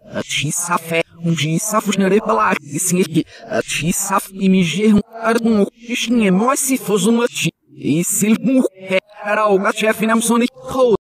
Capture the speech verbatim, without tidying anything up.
a tisafé, um gisafos na repalar, e sim aqui, a tisaf e me gerram, ardum, isto é mais se fosse uma ti, e se ele morrer, era o gato chefe na missão de